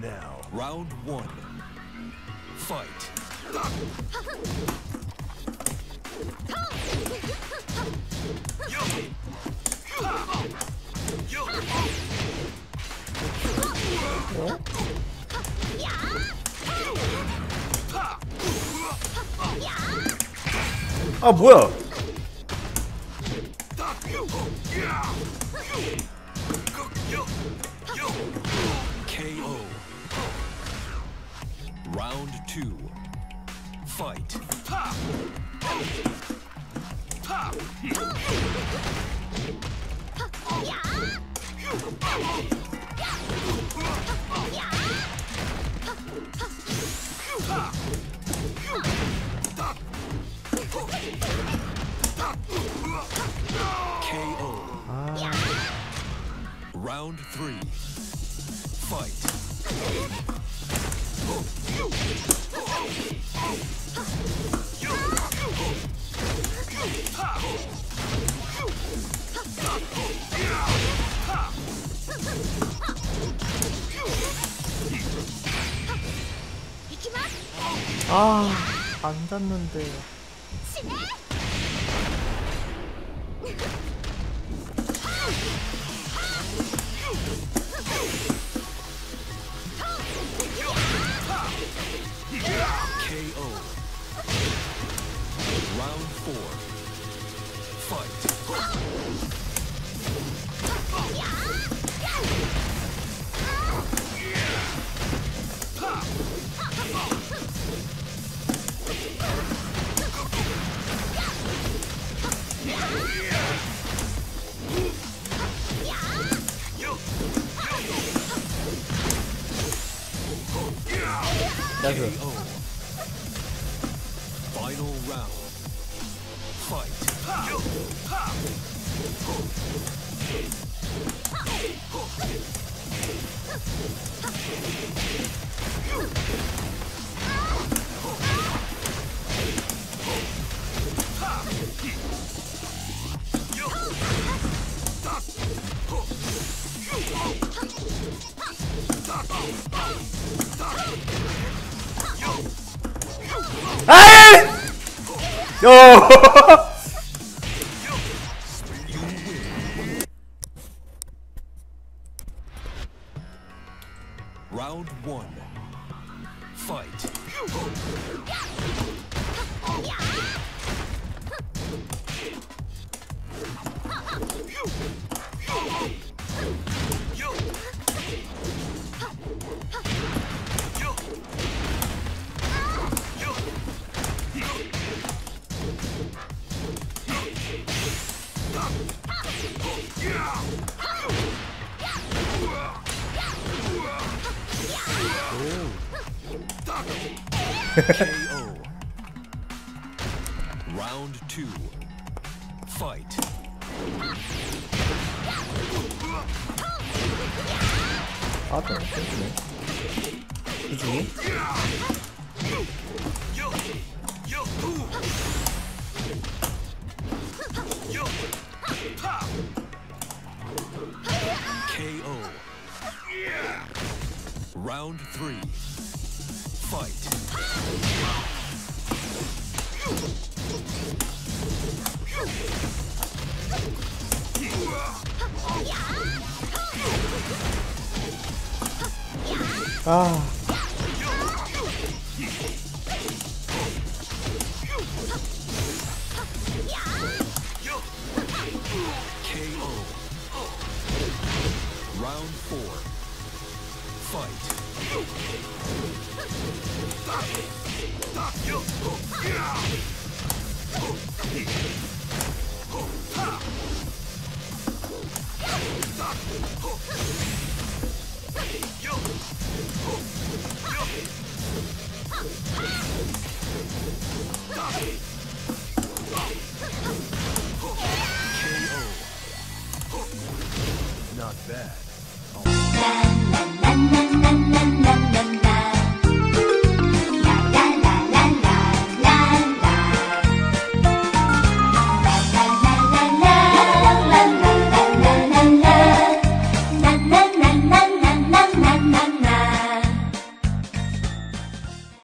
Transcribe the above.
now. Round one. Fight. 아 뭐야? KO. Round two. Fight. KO. Round three. Fight. 아, 안 닿는데. KO. Round four. Fight. 나이스. KO. Final round. Fight. 아이! 요! Round one. Fight. KO. Round two. Fight. 아, 또 괜찮네. 이 중에? KO. Round three. Fight. 아. KO. Round four. Fight. Not bad. La la la.